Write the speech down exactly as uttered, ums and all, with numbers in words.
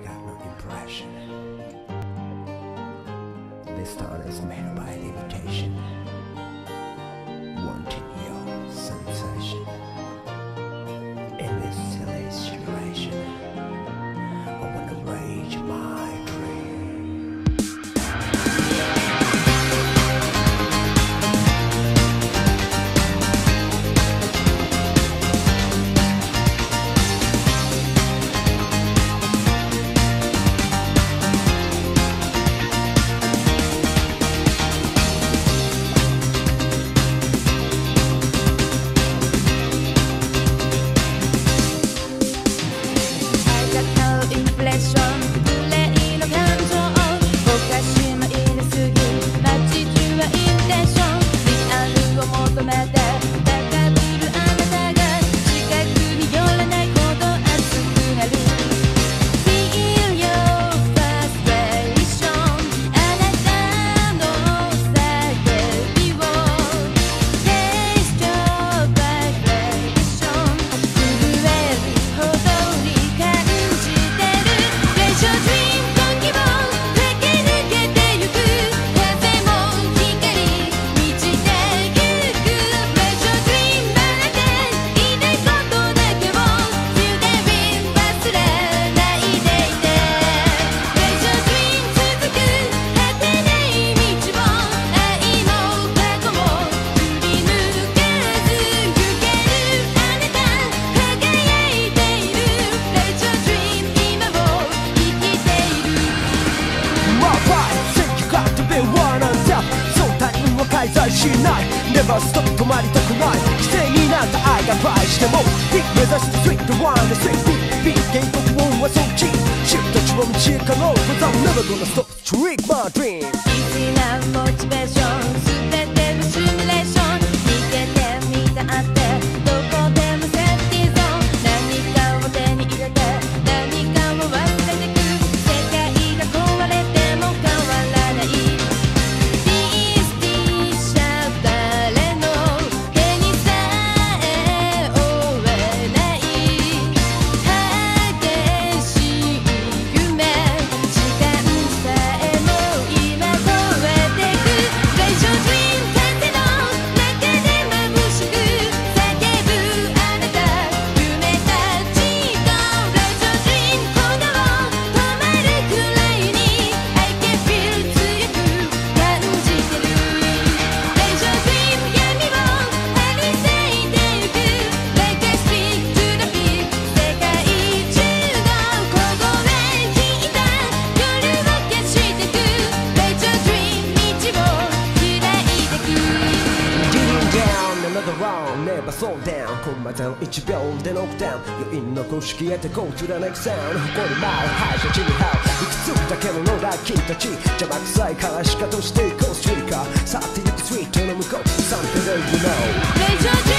got no impression. This town is made by limitation, wanting your sensation. In this silly situation, I wanna rage my dream. Never stop 止まりたくない規制になった愛が倍してもビッグ目指して Sweet the one the sweet beat Big game of one はそっちシフトたちは道へかの Cause I'm never gonna stop Trick my dream Easy なモチベーション全てのシミュレーション逃げてみたってどこでもセーフティーゾーン何かを手に入れて何かを忘れてく世界が壊れても変わらない Never slow down コンマゼロいちびょうでノックダウン余韻の公式へてこう貫くサウンド誇り舞う敗者地に這ういくつだけの野良君たち邪魔くさいからしかとしていこうストリーカー去ってゆくスイートの向こう Something that you know